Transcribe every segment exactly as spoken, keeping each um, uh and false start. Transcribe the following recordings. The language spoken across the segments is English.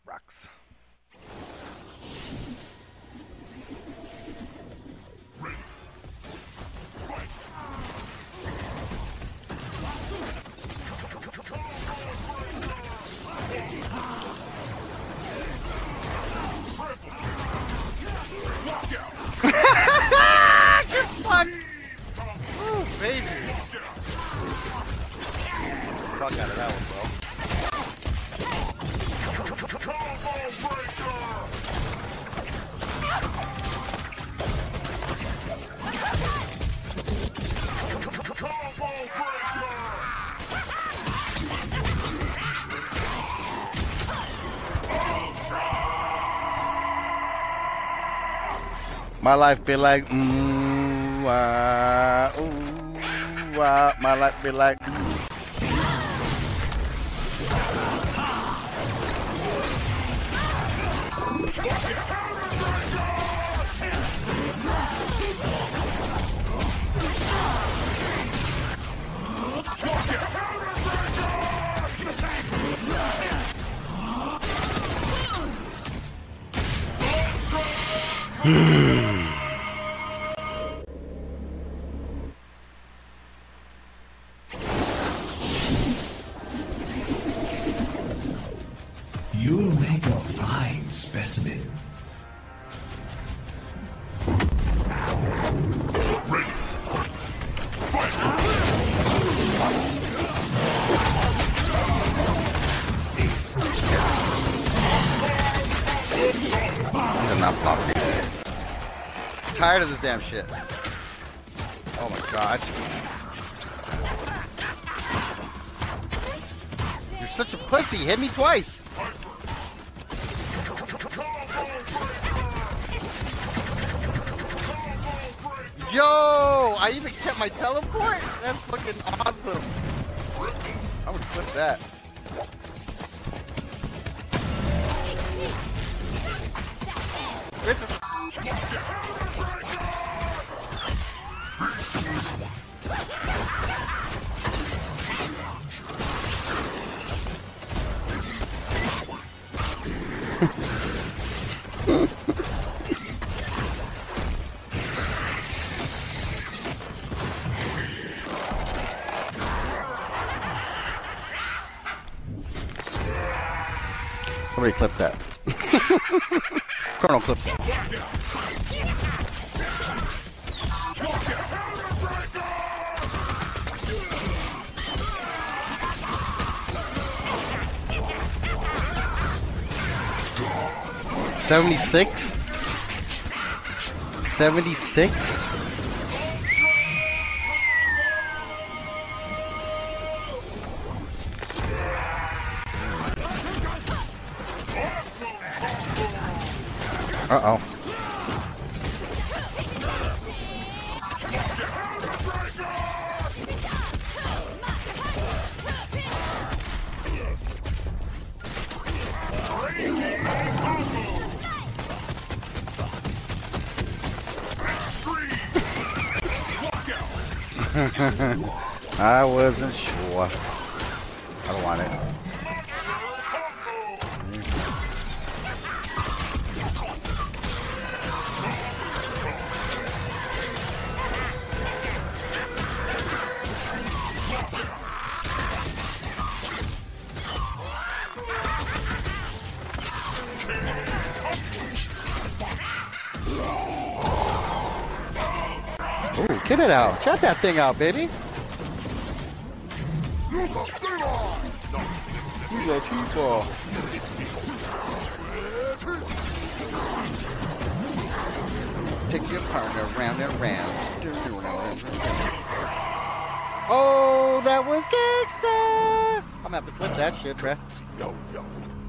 Rocks. Good fuck! Ooh, baby! Fuck out of that one, bro. My life be like, mmm, ah, ooh, ah. My life be like, You'll make a fine specimen. Ready. Fight. I'm not popping. Tired of this damn shit. Oh my god. You're such a pussy. Hit me twice. Yo! I even kept my teleport? That's fucking awesome. I would clip that. Somebody clip that. Colonel, clip that. Seventy-six. Seventy-six. Uh-oh. I wasn't sure. I don't want it. Ooh, get it out. Shut that thing out, baby. You got too far. Take your partner round and round. Oh, that was gangsta. I'm gonna have to flip that shit, bruh. Yo, yo.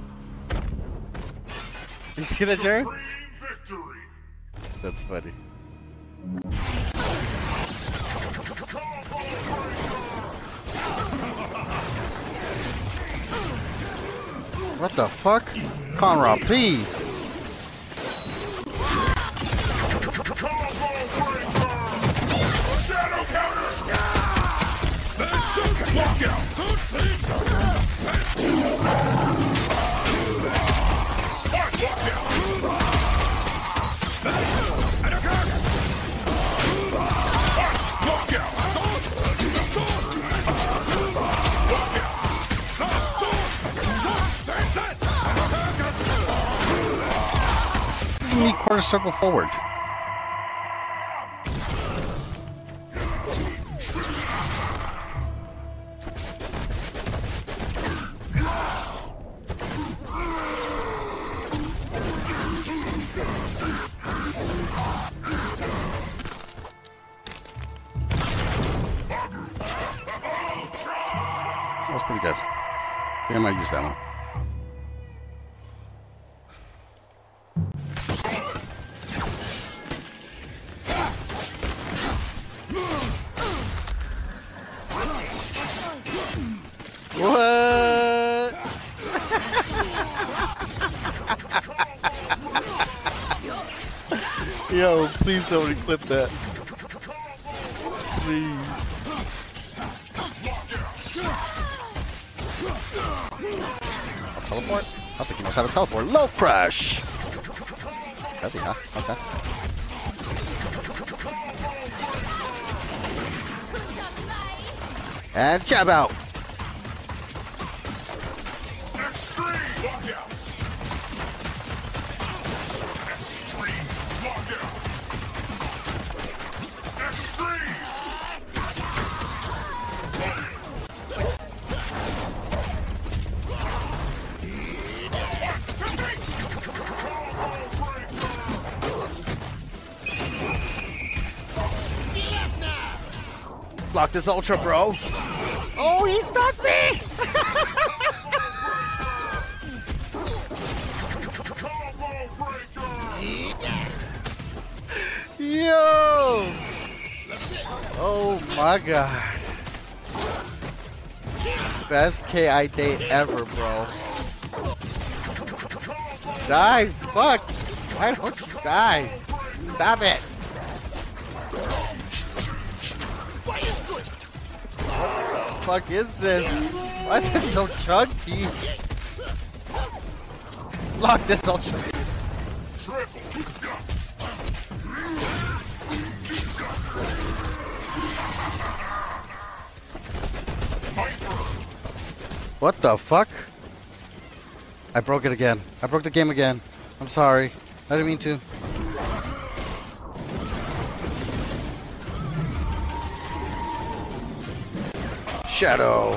You see that, Jerry? Victory. That's funny. What the fuck? Conrad, please. Shadow counter. Walk out. making me quarter circle forward? That's pretty good. I think I might use that one. What? Yo, please somebody clip that. Please. I'll teleport? I think he knows how to teleport. Low crush! Does he, huh? Okay. And jab out! Block this ultra, bro. Oh, he stuck me! Yo! Oh my god. Best K I date ever, bro. Die, fuck! Why don't you die? Stop it! What the fuck is this? Why is it so chunky? Lock this ultra. What the fuck? I broke it again. I broke the game again. I'm sorry. I didn't mean to. Shadow.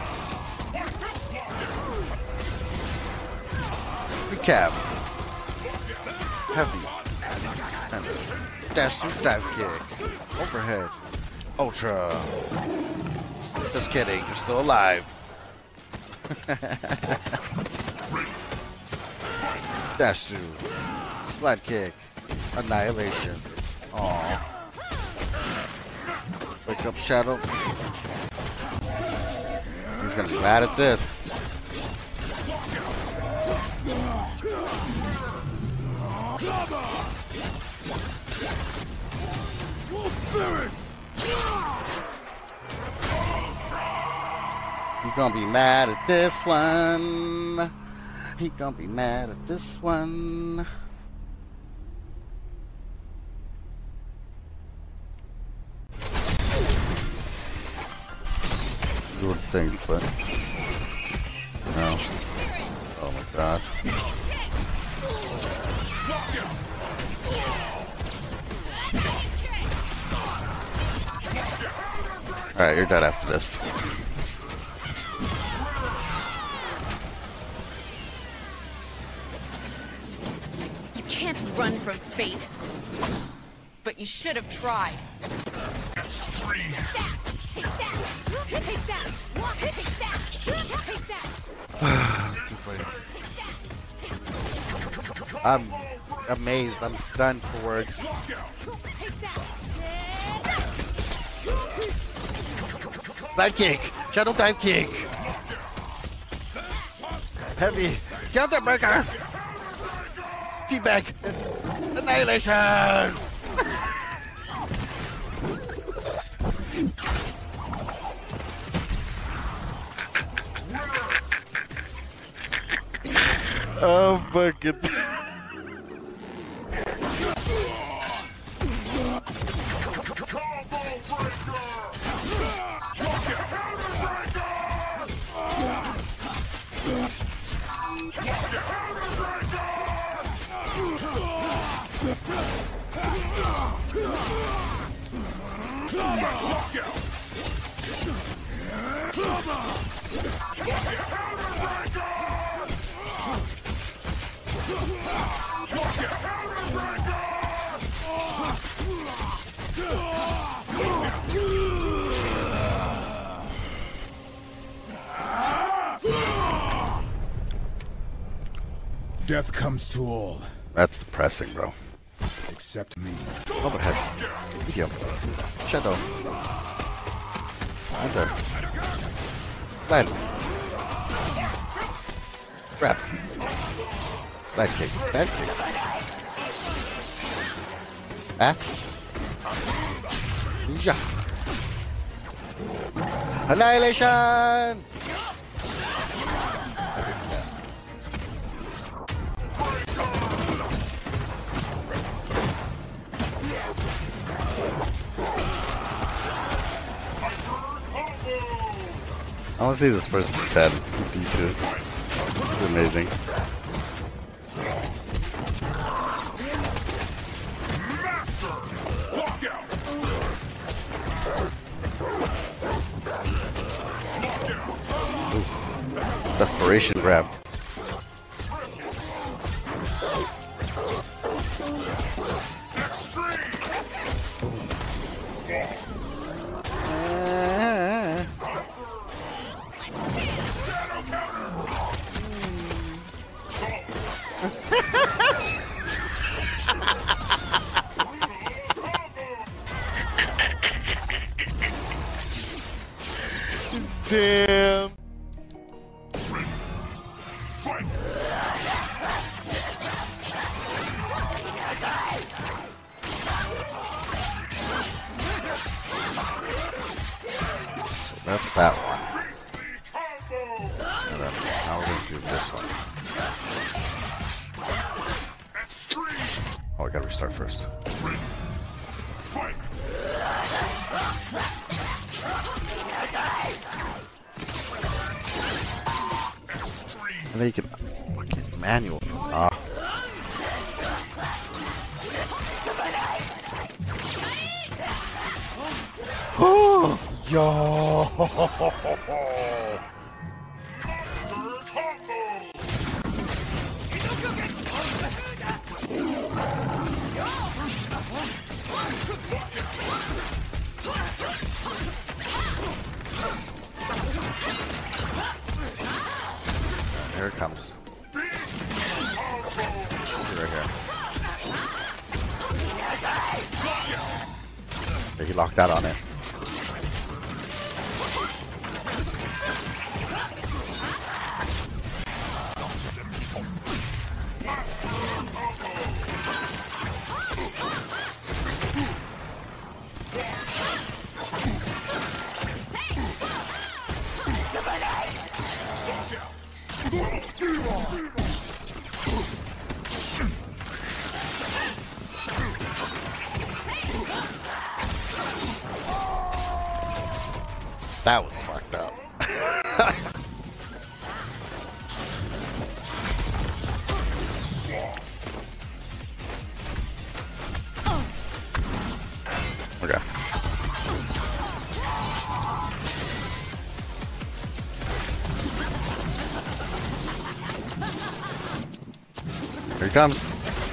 Recap. Heavy. And dash through dive kick. Overhead. Ultra. Just kidding. You're still alive. Dash through. Slide kick. Annihilation. Aww. Wake up, Shadow. He's gonna be mad at this. He gonna be mad at this one. He gonna be mad at this one. Good thing, but no. Oh my god. Alright, you're dead after this. You can't run from fate. But you should have tried. Extreme. Take that! Take that! Take that! Take that! I'm amazed. I'm stunned for words. Dive kick! Shadow dive kick! Heavy! Counterbreaker! Teabag! Annihilation! Oh fuck it. Death comes to all. That's depressing, bro. Except me. Overhead. Medium. Shadow. Under. Land. Grab. Bad kick. Bad kick. Ah. Yeah. Annihilation! I want to see this first to ten. It's amazing. Ooh. Desperation grab. Damn. That's that one. And then now we're gonna do this one. Oh, I gotta restart first. And then you can fucking manual. Ah. Oh, yo. Here it comes. Right here. Yeah, he locked out on it. That was fucked up. Okay. Here he comes.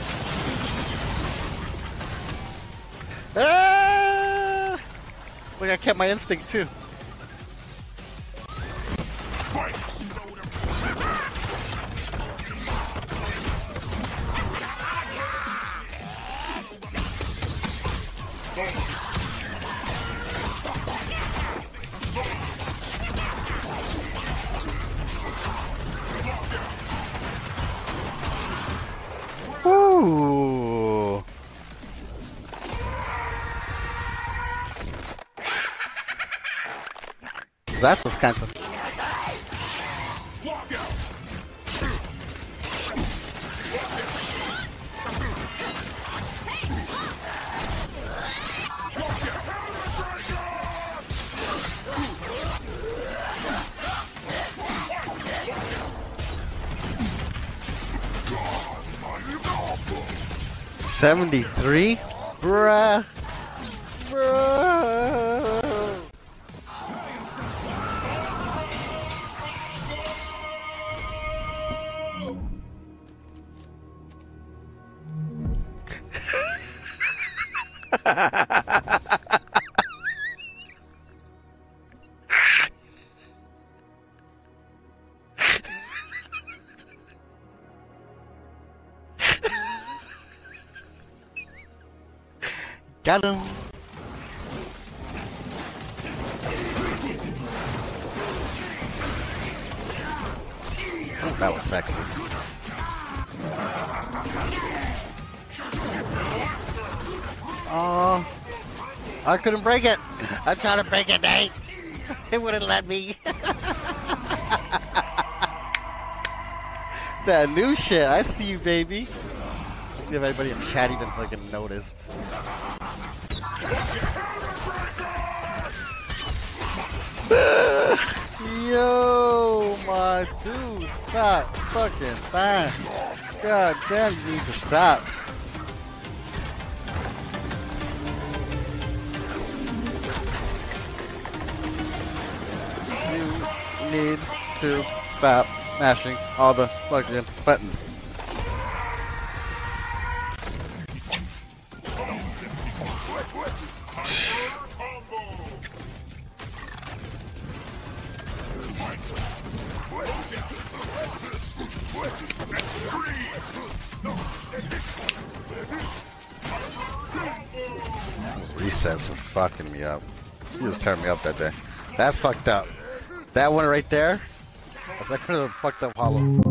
Ah! Look, I kept my instinct too. Ooh. That was kind of. seventy-three? Bruh. Bruh. Got him. Oh, that was sexy. Oh, I couldn't break it. I tried to break it, Nate. It wouldn't let me. That new shit. I see you, baby. See if anybody in chat even fucking noticed. Yo, my dude, stop fucking fast. God damn, you need to stop. You need to stop mashing all the fucking buttons. Resets are fucking me up. You just turned me up that day. That's fucked up. That one right there, that's like one of the fucked up hollow.